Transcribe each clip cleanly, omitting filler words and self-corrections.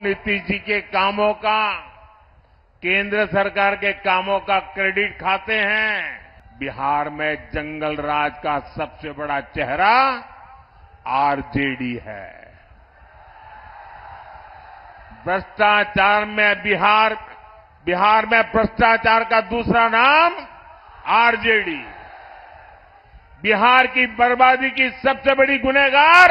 नीतीश जी के कामों का, केंद्र सरकार के कामों का क्रेडिट खाते हैं। बिहार में जंगल राज का सबसे बड़ा चेहरा आरजेडी है। भ्रष्टाचार में बिहार में भ्रष्टाचार का दूसरा नाम आरजेडी। बिहार की बर्बादी की सबसे बड़ी गुनहगार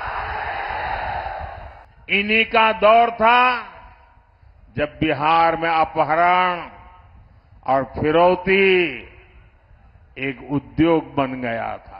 इन्हीं का दौर था जब बिहार में अपहरण और फिरौती एक उद्योग बन गया था।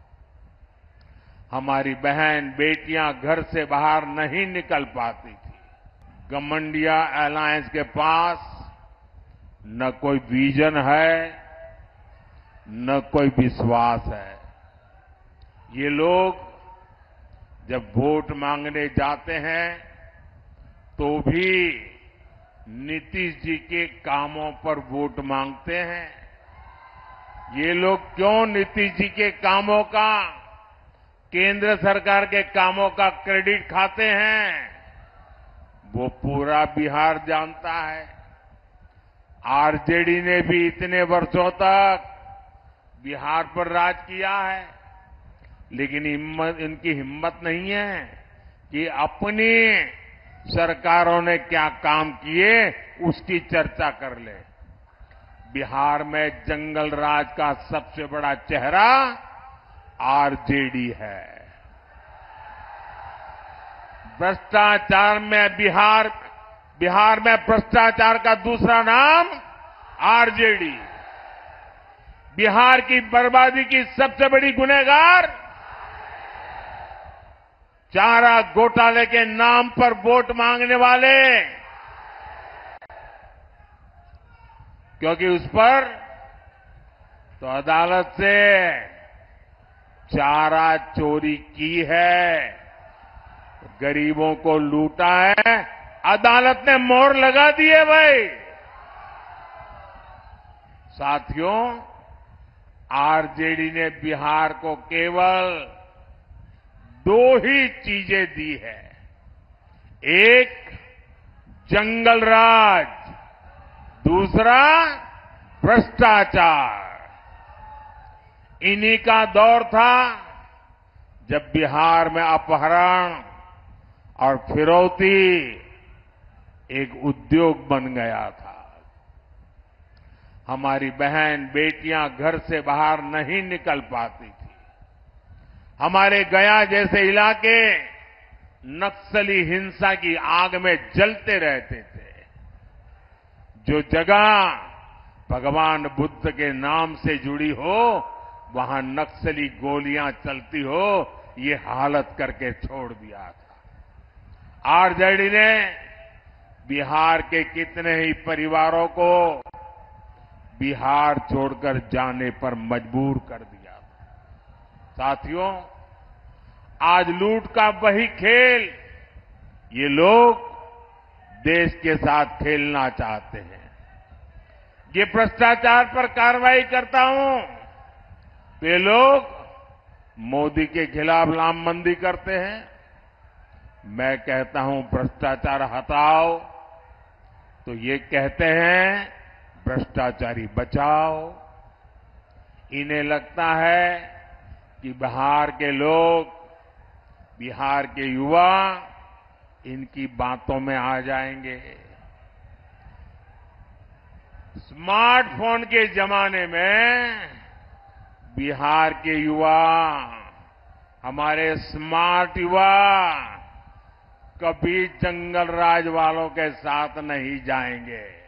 हमारी बहन बेटियां घर से बाहर नहीं निकल पाती थी। गमंडिया अलायंस के पास न कोई विजन है, न कोई विश्वास है। ये लोग जब वोट मांगने जाते हैं तो भी नीतीश जी के कामों पर वोट मांगते हैं। ये लोग क्यों नीतीश जी के कामों का, केंद्र सरकार के कामों का क्रेडिट खाते हैं, वो पूरा बिहार जानता है। आरजेडी ने भी इतने वर्षों तक बिहार पर राज किया है, लेकिन इनकी हिम्मत नहीं है कि अपनी सरकारों ने क्या काम किए उसकी चर्चा कर ले। बिहार में जंगल राज का सबसे बड़ा चेहरा आरजेडी है। भ्रष्टाचार में बिहार में भ्रष्टाचार का दूसरा नाम आरजेडी। बिहार की बर्बादी की सबसे बड़ी गुनहगार चारा घोटाले के नाम पर वोट मांगने वाले, क्योंकि उस पर तो अदालत से चारा चोरी की है, गरीबों को लूटा है, अदालत ने मोहर लगा दी है भाई। साथियों, आरजेडी ने बिहार को केवल दो ही चीजें दी है। एक जंगल राज, दूसरा भ्रष्टाचार। इन्हीं का दौर था जब बिहार में अपहरण और फिरौती एक उद्योग बन गया था। हमारी बहन बेटियां घर से बाहर नहीं निकल पाती थी। हमारे गया जैसे इलाके नक्सली हिंसा की आग में जलते रहते थे। जो जगह भगवान बुद्ध के नाम से जुड़ी हो, वहां नक्सली गोलियां चलती हो, ये हालत करके छोड़ दिया था। आरजेडी ने बिहार के कितने ही परिवारों को बिहार छोड़कर जाने पर मजबूर कर दिया था। साथियों, आज लूट का वही खेल ये लोग देश के साथ खेलना चाहते हैं। ये भ्रष्टाचार पर कार्रवाई करता हूं तो ये लोग मोदी के खिलाफ लामबंदी करते हैं। मैं कहता हूं भ्रष्टाचार हटाओ तो ये कहते हैं भ्रष्टाचारी बचाओ। इन्हें लगता है कि बिहार के लोग, बिहार के युवा इनकी बातों में आ जाएंगे। स्मार्टफोन के जमाने में बिहार के युवा, हमारे स्मार्ट युवा कभी जंगल राज वालों के साथ नहीं जाएंगे।